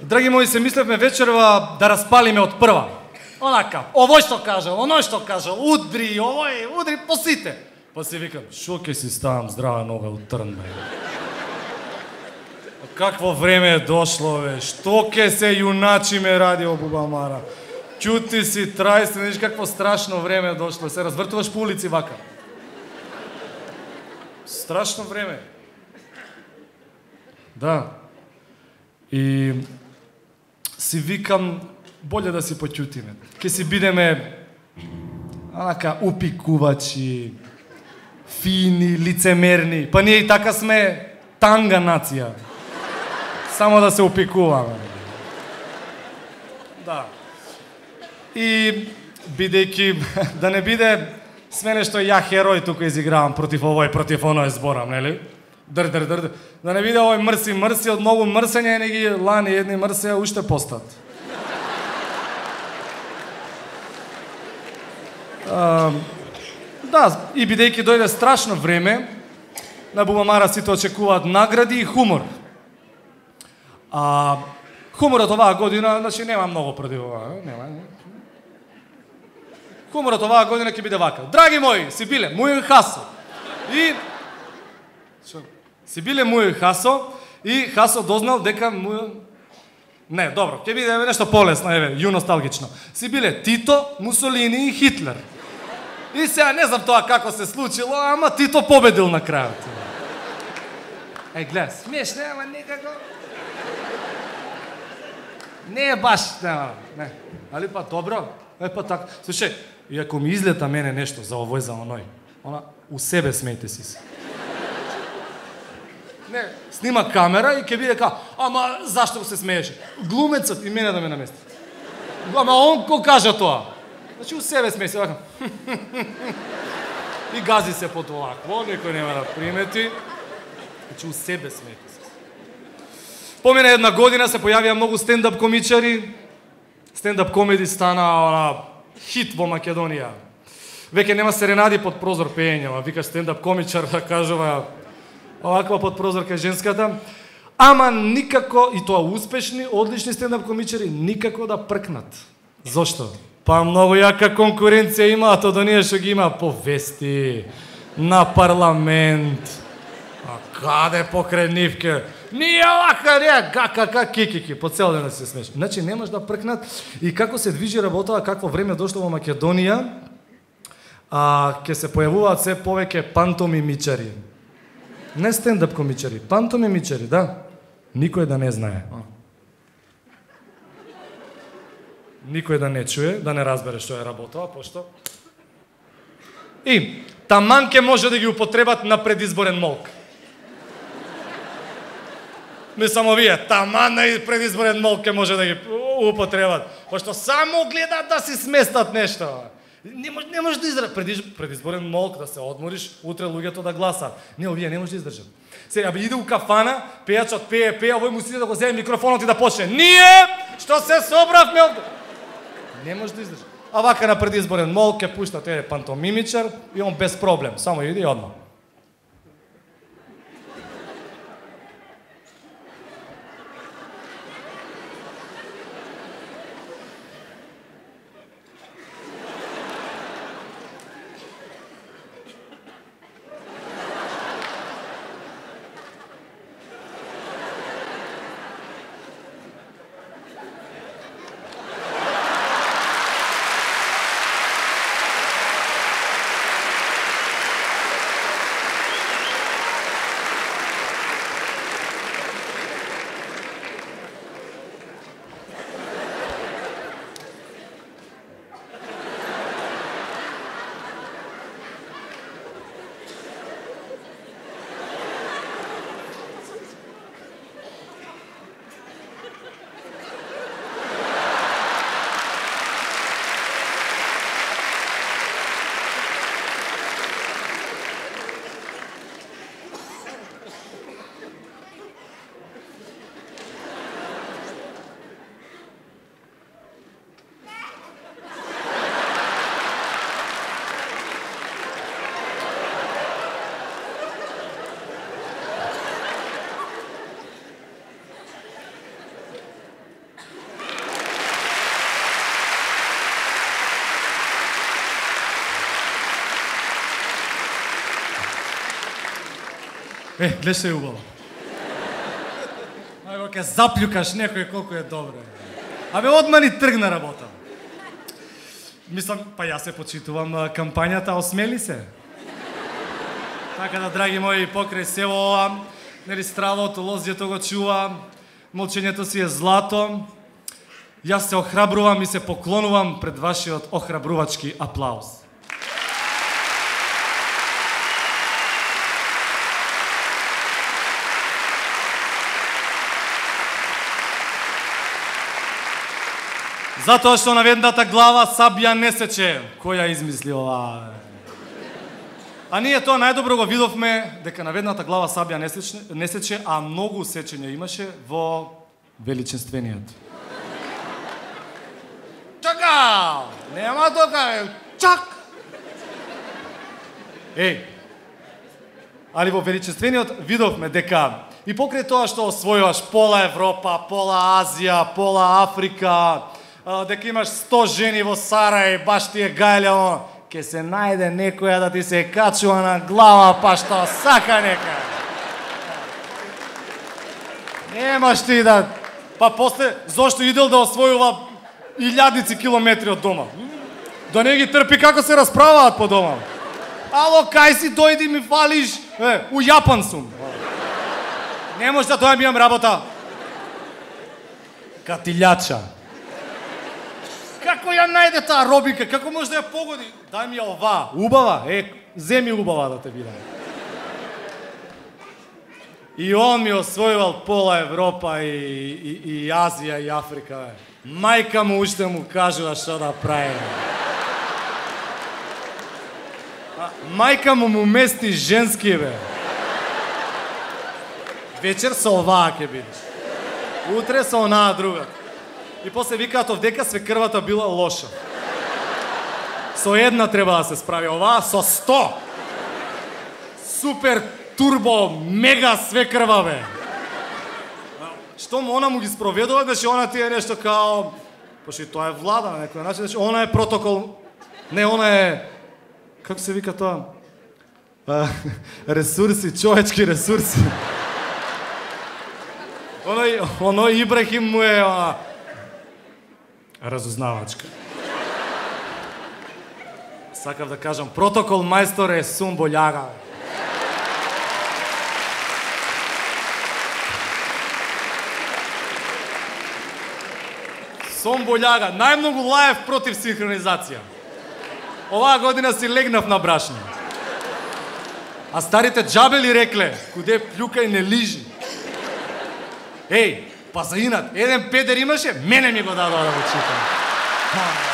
Драги мои, се мислевме вечерва да распалиме од прва. Онака, овој што кажал, оној што кажал, удри, овој, удри по сите. Па си викам, шо ке си ставам здрава нога од трн, бе. Какво време е дошло, бе, што ке се јуначиме радио Бубамара. Ќути си, трај се, видиш какво страшно време е дошло, се развртуваш по улици вака. Страшно време. Да. И си викам, болje да си поќутиме. Ке си бидеме онака упикувачи, фини, лицемерни. Па ние и така сме танга нација. Само да се упикуваме. Да. И бидејќи да не биде све нешто ја херој тука изигравам против овој, против оној зборам, нели? Др. Да не биде овој мрси, од многу мрсење не ги лани едни мрсеја уште постат. Да, и бидејќи дојде страшно време, на Бубамара сите очекуваат награди и хумор. Хуморот оваа година, значи нема многу против оваа, нема. Хуморот оваа година ќе биде вака. Драги мои, си биле Мујен Хасо. И си биле Мујен Хасо и Хасо дознал дека Мујен... Не, добро, ќе биде нешто полесно, еве, јуносталгично. Си биле Тито, Мусолини и Хитлер. И сега не знам тоа како се случило, ама Тито победил на крајот. Гледа, смешно, ама некако... Не е баш, не. Али па добро? Па така. Слушај, и ако ми излета мене нешто за овој, за оној, у себе смејте си се. Не, снима камера и ќе биде ка, ама зашто се смееше? Глумецот и мене да ме намести. Ама он ко кажа тоа? Значи у себе смеј се, вака. И гази се по тоа, никој нема да примети. Значи у себе смејте се. Помина една година, се појавија многу стендап комичари. Стендап комеди стана хит во Македонија. Веќе нема серенади под прозор пеење, ама викаш стендап комичар да кажува оваква под прозор кај женската. Ама никако, и тоа успешни, одлични стендап комичари, никако да пркнат. Зошто? Па многу јака конкуренција имаат од оние што ги има по вести, на парламент. А каде покрај нивке? Ние овака, не, ка, кикики, по цел ден да се смеши. Значи, немаш да пркнат. И како се движи работава, какво време дошло во Македонија, ќе се појавуваат се повеќе пантомимичари. Не стендап комичари, пантомимичари, да. Никој да не знае. Никој да не чуе, да не разбере што е работава, пошто... И, таман ке може да ги употребат на предизборен молк. Не само вие, таман на предизборен молк ке може да ги употребат. Пошто само гледат да си сместат нешто. Не може да издржат предизборен молк, да се одмориш, утре луѓето да гласат. Не, овие не може да издржат. Сега иде у кафана, пејачот пее, овој му сиде да го земе микрофонот и да почне. Ние, што се собравме овде. Не може да издржат. А вака на предизборен молк ке пуштат пантомимичар и он без проблем, само иде и одма. Гледай што е убаво. Ајде, ке заплюкаш некој колку е добро. Абе, одма ни тргна работа. Мислам, па јас се почитувам кампањата Осмели се. Така да, драги мои, покрај сево ова, нели стравото, лозјето го чува, молчењето си е злато. Јас се охрабрувам и се поклонувам пред вашиот охрабрувачки аплауз. Затоа што на ведната глава сабја не сече. Кој ја измисли ова? А ние тоа најдобро го видовме дека на ведната глава сабја не сече, а многу сечење имаше во Величествениот. Чака! Нема тока, чак! Али во Величествениот видовме дека и покрај тоа што освојуваш пола Европа, пола Азија, пола Африка, дека имаш 100 жени во Сарај, баш ти е гајле, ке се најде некоја да ти се качува на глава, па што сака нека. Немаш ти да... Па после, зошто идел да освојува илјадници километри од дома? Да не ги трпи како се расправаат по дома. Ало, кај си, дојди ми фалиш? У Јапан сум. Не може да дојам работа. Катилјача. Како ја најде таа робика? Како може да ја погоди? Дај ми ја ова. Убава? Земи убава да те видам. И он ми освојувал пола Европа и Азија и Африка. Мајка му уште му кажува што да прави. Мајка му мести женски, бе. Вечер со оваа ќе бидеш. Утре со онаа друга. И после викаат овдека свекрвата била лоша. Со една треба да се справи, оваа со 100. Супер, турбо, мега свекрва, бе. Штом она му ги спроведува, значи она ти е нешто као... Пошто и тоа е влада на некој начин, значи она е протокол... Не, она е... Како се вика тоа? Ресурси, човечки ресурси. Оно Ибрахим му е... разузнавачка. Сакав да кажам, протокол мајстор е Сумбо Љага. Сумбо Љага, најмногу лаев против синхронизација. Оваа година си легнав на брашно. А старите џабели рекле, куде плюкај не лижи. Па за инат, еден педер имаше, мене ми го дадоа да го читам.